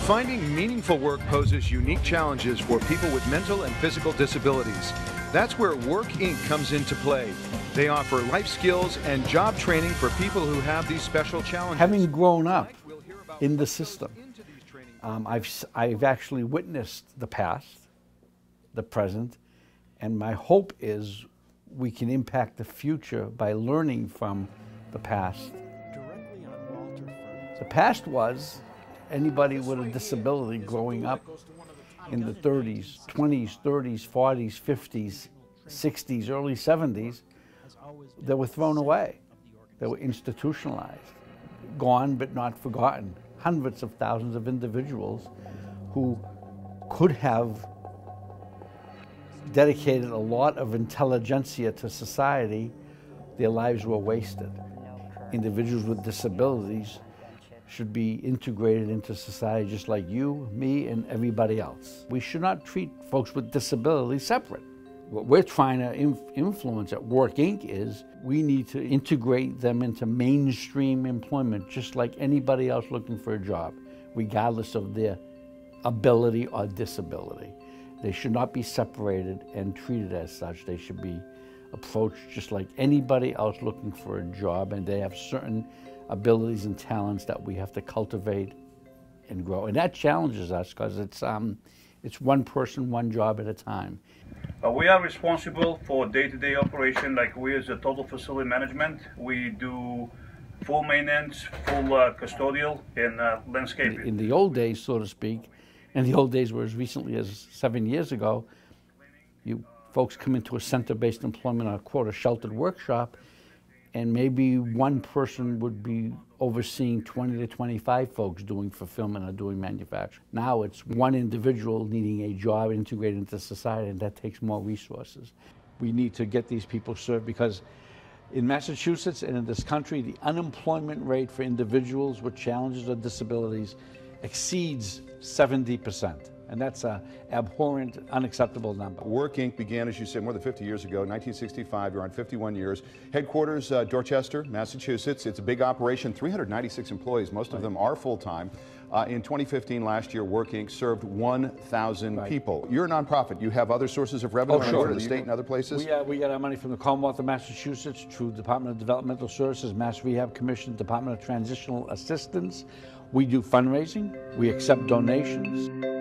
Finding meaningful work poses unique challenges for people with mental and physical disabilities. That's where Work Inc. comes into play. They offer life skills and job training for people who have these special challenges. Having grown up in the system, I've actually witnessed the past, the present, and my hope is we can impact the future by learning from the past. The past was anybody with a disability growing up in the 30s, 20s, 30s, 40s, 50s, 60s, early 70s, they were thrown away. They were institutionalized, gone but not forgotten. Hundreds of thousands of individuals who could have dedicated a lot of intelligentsia to society, their lives were wasted. Individuals with disabilities should be integrated into society just like you, me, and everybody else. We should not treat folks with disabilities separate. What we're trying to influence at Work Inc. is we need to integrate them into mainstream employment just like anybody else looking for a job, regardless of their ability or disability. They should not be separated and treated as such. They should be approached just like anybody else looking for a job, and they have certain abilities and talents that we have to cultivate and grow. And that challenges us because it's one person, one job at a time. We are responsible for day-to-day operation, like we as a total facility management. We do full maintenance, full custodial, and landscaping. In the old days, so to speak, and the old days were as recently as 7 years ago, you folks come into a center-based employment or quote a sheltered workshop, and maybe one person would be overseeing 20 to 25 folks doing fulfillment or doing manufacturing. Now it's one individual needing a job integrated into society, and that takes more resources. We need to get these people served because in Massachusetts and in this country, the unemployment rate for individuals with challenges or disabilities exceeds 70%. And that's an abhorrent, unacceptable number. Work Inc. began, as you said, more than 50 years ago, 1965. You're on 51 years. Headquarters, Dorchester, Massachusetts. It's a big operation, 396 employees. Most of them are full-time. In 2015, last year, Work Inc. served 1,000 people. You're a nonprofit. You have other sources of revenue in the state and other places? We get our money from the Commonwealth of Massachusetts through Department of Developmental Services, Mass Rehab Commission, Department of Transitional Assistance. We do fundraising. We accept donations.